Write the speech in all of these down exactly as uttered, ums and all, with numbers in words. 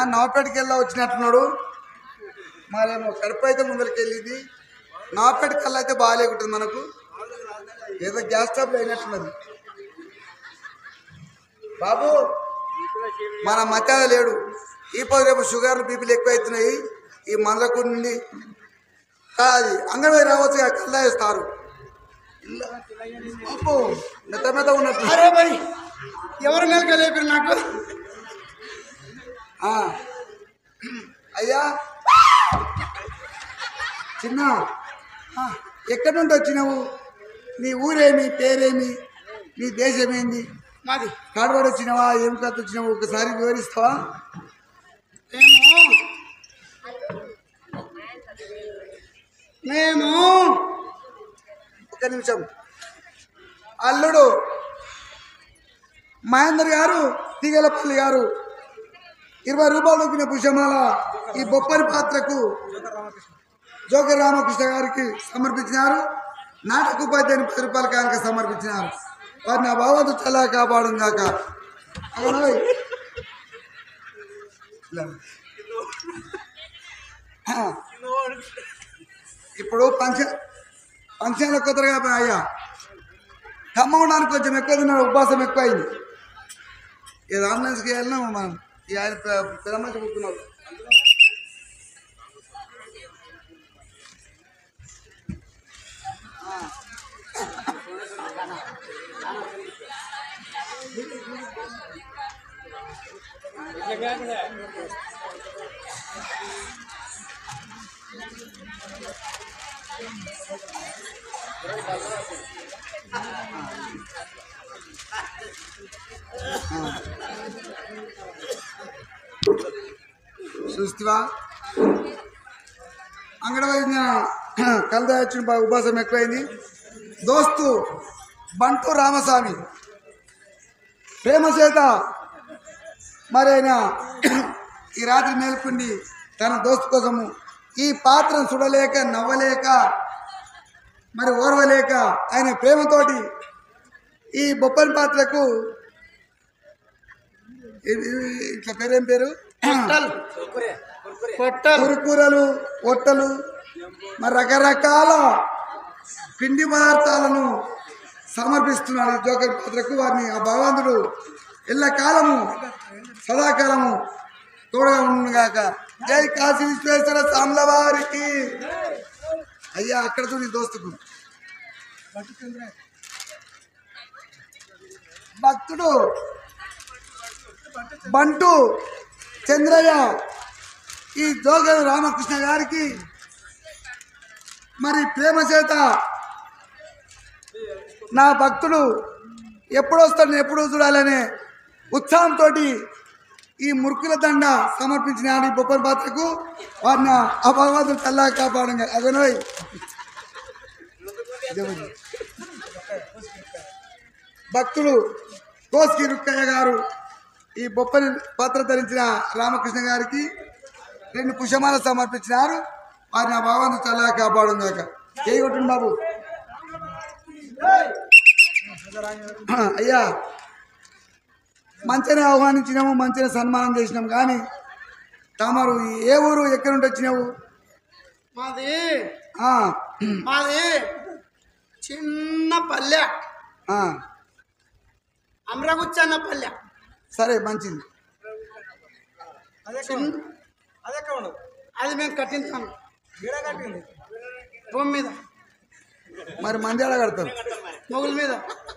నాపేటకి వెళ్ళా వచ్చినట్టున్నాడు. మరేమో కడుపు అయితే ముందరికి వెళ్ళింది. నాపేట కల్లా అయితే బాగాలేకుంటుంది. మనకు ఏదో గ్యాస్ స్టవ్ అయినట్టున్నది. బాబు మన మత్యాద లేడు. ఈ పది రేపు షుగర్లు బీపీలు ఎక్కువ అవుతున్నాయి. ఈ మందకు నుండి అది అంగన్వాడీ రావచ్చు, కల్లా వేస్తారు. అప్పు మెత్త మెత్త ఉన్నట్టు. అరే భయ్ ఎవరు మేలుక లేపారు నాకు? అయ్యా చిన్న, ఎక్కడి నుండి వచ్చినావు? నీ ఊరేమి, పేరేమి, నీ దేశమేంది? మాది కాడవాడు వచ్చినావా? ఏం కథ వచ్చినావు? ఒకసారి వివరిస్తావా? మేము ఒక నిమిషం. అల్లుడు మహేందర్ గారు, తీగలపల్లి గారు ఇరవై రూపాయలు దొరికిన పుష్పమాల ఈ బొప్పరి పాత్రకు జోకర్ రామకృష్ణ గారికి సమర్పించినారు. నాటక ఉపాధ్యాయుని పది రూపాయల కానుక సమర్పించినారు. వారిని నా బావతో చల్లా కాపాడు కాక. ఇప్పుడు పంచ పంచాల కొత్తగా అయ్యా ఖమ్మడానికి కొంచెం ఎక్కువ తిన్నాడు, ఉపవాసం ఎక్కువ అయింది. ఏదో అంబులెన్స్కి వెళ్ళినా మనం ఈ ఆయన పెద్ద మంచి కూర్చున్నాడు. చూస్తావా అంగడవై కలదా వచ్చిన బాగా ఉపాసం ఎక్కువైంది. దోస్తు బంటు రామస్వామి ప్రేమ చేత మరి ఆయన ఈ రాత్రి మేల్కొండి తన దోస్తు కోసము ఈ పాత్రను చూడలేక నవ్వలేక మరి ఓర్వలేక ఆయన ప్రేమతోటి ఈ బొప్పని పాత్రకు ఇట్లా పేరేం పేరు కురుకూరలు, ఒట్టలు, మరి రకరకాల పిండి పదార్థాలను సమర్పిస్తున్నాడు ఈ జోకర్ పాత్రకు. వారిని ఆ భగవంతుడు ఎల్లకాలము సదాకాలము తోడుగా ఉండుగాక. జై కాశీ విశ్వేశ్వర స్వాముల వారికి. అయ్యా అక్కడతో నీ దోస్తుకు భక్తుడు బంటు చంద్రయ్య ఈ జోగర్ రామకృష్ణ గారికి మరి ప్రేమ చేత నా భక్తుడు ఎప్పుడు వస్తాడు, ఎప్పుడు చూడాలనే ఉత్సాహంతో ఈ మురుకుల దండ సమర్పించిన ఈ బొప్పని పాత్రకు వారిని ఆ భగవంతుడు చల్లా కాపాడంగా. అదనోయ్ భక్తుడు కోస్కి రుక్కయ్య గారు ఈ బొప్పని పాత్ర ధరించిన రామకృష్ణ గారికి రెండు పుష్పమాల సమర్పించినారు. వారిని ఆ భగవంతుడు చల్లా కాపాడుగాక. చేయగొట్టండి బాబు. అయ్యా మంచిగా ఆహ్వానించినాము, మంచిగా సన్మానం చేసినాం. కానీ తమరు ఏ ఊరు, ఎక్కడి నుండి వచ్చినావు? మాది మాది చిన్న పల్లె, అమరగుచ్చన్న పల్లె. సరే మంచిది. అది మేము కట్టించాము భూమి మీద. మరి మంది ఎలా కడతారు? మొగుల మీద.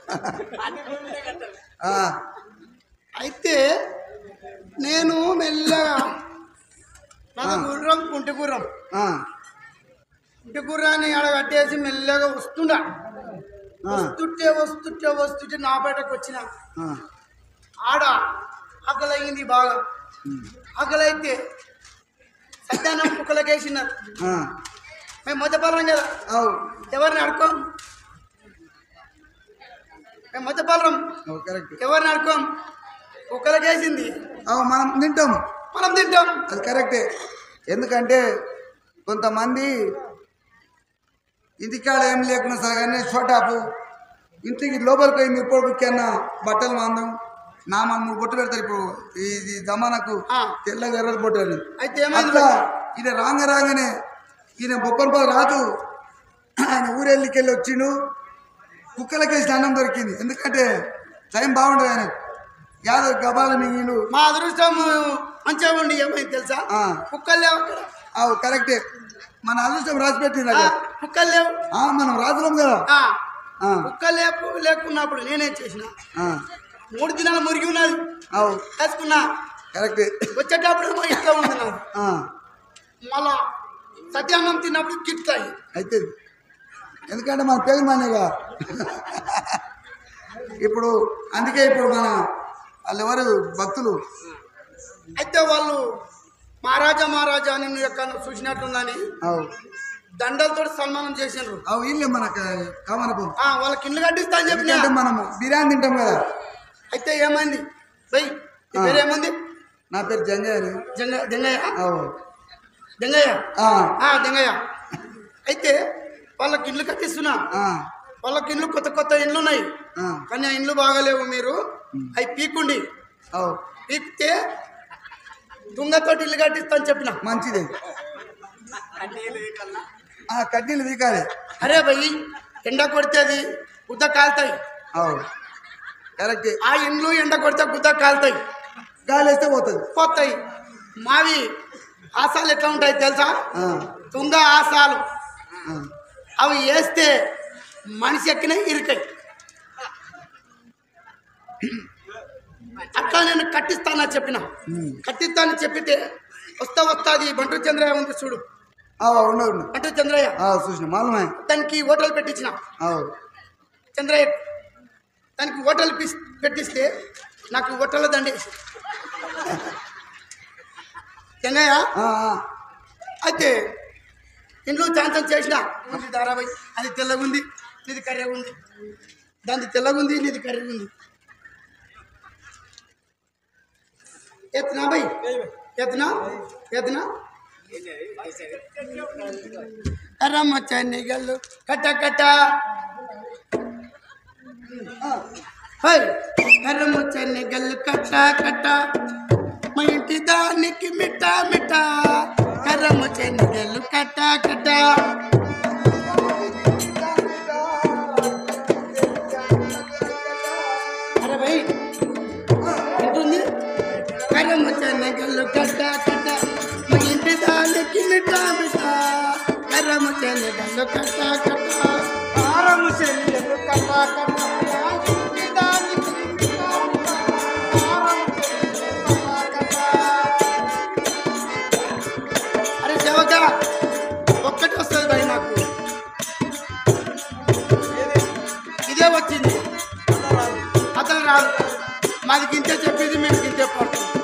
అయితే నేను మెల్లగా నాకు గుర్రం కుంటి గుర్రం కుంటి గుర్రాన్ని ఆడ కట్టేసి మెల్లగా వస్తుండా. వస్తుంటే వస్తుంటే వస్తుంటే నా బయటకు వచ్చిన ఆడ ఆకలయ్యింది బాగా. ఆకలైతే సత్యానం కుక్కలకేసినారు. మేము మధ్యపాలరం కదా, ఎవరిని అడుకోం. మేము మధ్యపాలరం ఎవరిని అడుకోం. కుక్కలకేసింది మనం తింటాం, మనం తింటాం. అది కరెక్టే. ఎందుకంటే కొంతమంది ఇంటికాడ ఏం లేకుండా సగానే చోటాపు ఇంటికి లోపలికి పోయి మీరు పొడికన్నా బట్టలు మాందం నామాలు మూడు బొట్టు పెడతారు ఇప్పుడు ఈ ఈ జమానాకు ఆ. తెల్లగా ఎర్ర బొట్టు అని అయితే ఏమైంది అట్లా ఈయన రాంగ రాగానే ఈయన బొప్పనపల్లి రాజు ఆయన ఊరెళ్ళికెళ్ళి వచ్చిండు కుక్కలకేసిన అన్నం దొరికింది ఎందుకంటే టైం బాగుండదు ఆయన యాదవ్ గబాల మింగిలు మా అదృష్టం మంచిగా ఉండి ఏమైంది తెలుసా ఆ. కుక్కలు లేవు అక్కడ అవు కరెక్టే మన అదృష్టం రాసి పెట్టింది ఆ, అక్కడ కుక్కలు లేవు ఆ, మనం రాజులం కదా ఆ, ఆ, కుక్కలు లేకు లేకున్నప్పుడు నేనేం చేసిన ఆ, మూడు దినాలు మురిగి ఉన్నది అవు వేసుకున్నా కరెక్టే వచ్చేటప్పుడు ఏమో ఇట్లా ఉంది నాకు ఆ, మళ్ళా సత్యాన్నం తిన్నప్పుడు గిట్టాయి అయితే ఎందుకంటే మన పేరు మానేగా ఇప్పుడు అందుకే ఇప్పుడు మన వాళ్ళు ఎవరు భక్తులు అయితే వాళ్ళు మహారాజా మహారాజా అని నువ్వు ఎక్కడ చూసినట్టుందని అవు దండలతో సన్మానం చేసిండ్రు అవు ఇల్లే మన కామనపు ఆ, వాళ్ళకి ఇల్లు కట్టిస్తా అని చెప్పిన ఎందుకంటే మనము బిర్యానీ తింటాం కదా అయితే ఏమైంది బై నీ ఆ. పేరు ఏముంది నా పేరు జంజయ్ అని జంగ జంగయ్య అవు జంగయ్య ఆ, ఆ, జంగయ్య అయితే వాళ్ళకి ఇల్లు కట్టిస్తున్నా ఆ, వాళ్ళకి ఇల్లు కొత్త కొత్త ఇండ్లు ఉన్నాయి ఆ, కానీ ఆ ఇండ్లు బాగాలేవు మీరు అవి పీకుండి అవు పీకితే దుంగతోటి ఇల్లు కట్టిస్తా అని చెప్పిన మంచిది ఆ కడ్డీలు వీకాలి అరే భయ్ ఎండ కొడితే అది గుద్ద కాలుతాయి అవు కరెక్టే ఆ ఇండ్లు ఎండ కొడితే గుద్ద కాలుతాయి గాలి వేస్తే పోతుంది పోతాయి మావి ఆసాలు ఎట్లా ఉంటాయి తెలుసా ఆ, తుంగ ఆసాలు ఆ, అవి వేస్తే మనిషి ఎక్కిన ఇరుకాయి అట్లా నేను కట్టిస్తానా చెప్పిన ఉమ్. కట్టిస్తానని చెప్పితే వస్తా వస్తాది బంటు చంద్రయ్య ఉంది చూడు అవు ఉండు ఉండు బంటు చంద్రయ్య చూసిన మాలమే దానికి హోటల్ పెట్టించిన అవు చంద్రయ్య దానికి హోటల్ పీస్ పెట్టిస్తే నాకు హోటల్ దండి చంద్రయ్య ఆ, ఆ, అయితే ఇంట్లో చాంతం చేసిన ఉంది ధారాబాయి అది తెల్లగుంది నీది కర్రెగా ఉంది దాన్ని తెల్లగుంది నీది కర్రెగా ఉంది ఎత్తునా బై ఎత్తునా ఎత్తునా కర్రమ్మ చెన్నిగల్లు కట్ట కట్ట హై కర్రమ్మ చెన్నిగల్లు కట్ట కట్ట మా ఇంటి దానికి మిట్ట మిట్ట కర్రమ్మ చెన్నిగల్లు కట్ట కట్ట అరే భయ్ ఎంతుంది కర్రమ్మ చెన్నిగల్లు కట్ట కట్ట మా ఇంటి దానికి మిట్ట మిట్ట కర్రమ్మ చెన్నిగల్లు కట్ట కట్ట కారము చెల్లెలు కట్ట కట్ట ఇంటి దానికి మిట్ట మిట్ట. కారము చెల్లెలు కట్ట కట్ట. అరే సేవక ఒక్కటి వస్తుంది భయ్ నాకు ఇదే వచ్చింది అతను రాదు మాది గింతే చెప్పేది మేము గింతే పడుతుంది